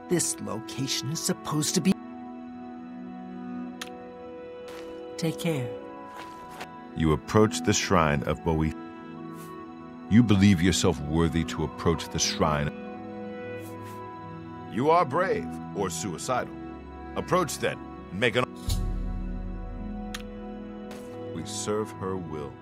This location is supposed to be... Take care. You approach the shrine of Boethia. You believe yourself worthy to approach the shrine. You are brave, or suicidal. Approach then, and make an... We serve her will.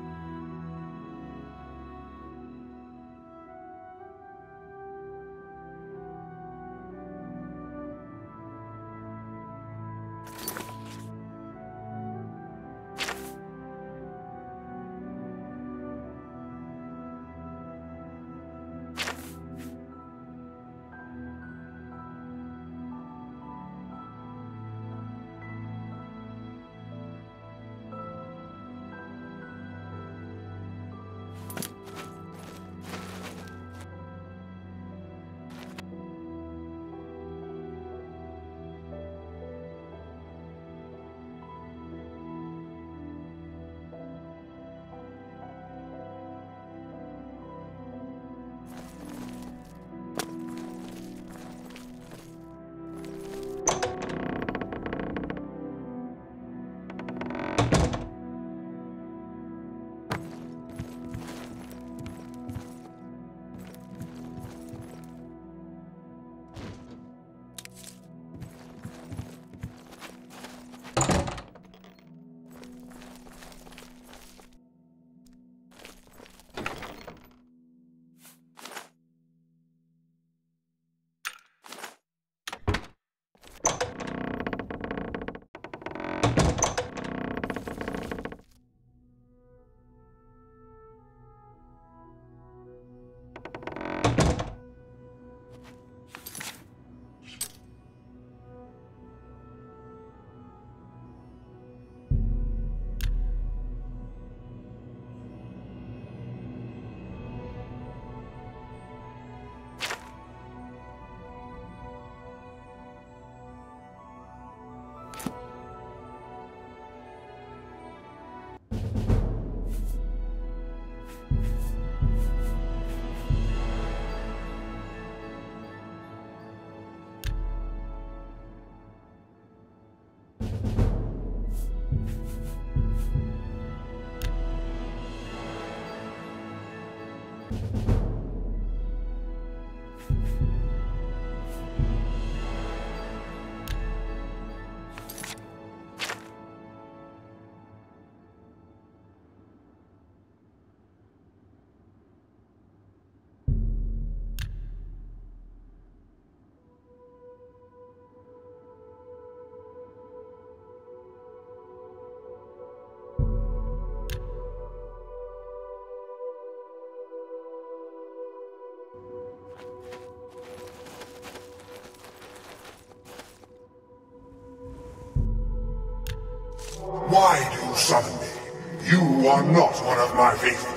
Why do you summon me? You are not one of my faithful.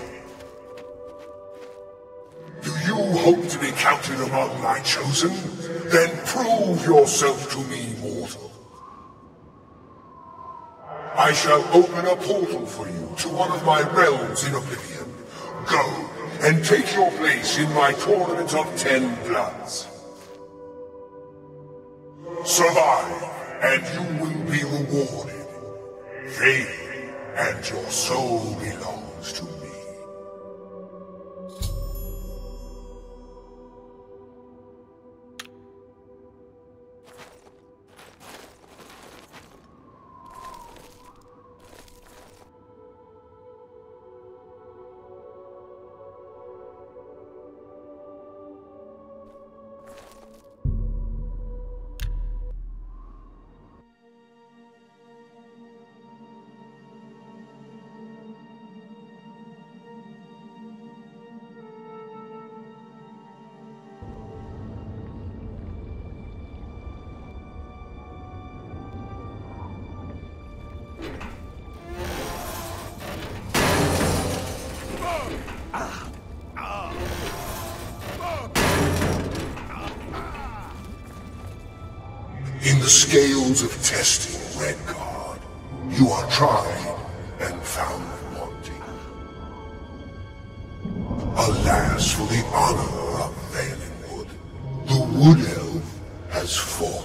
Do you hope to be counted among my chosen? Then prove yourself to me, mortal. I shall open a portal for you to one of my realms in Oblivion. Go, and take your place in my tournament of 10 bloods. Survive, and you will be rewarded. Faith and your soul belongs to me. In the scales of testing, Red Guard, you are tried and found wanting. Alas for the honor of Valenwood, the Wood Elf has fallen.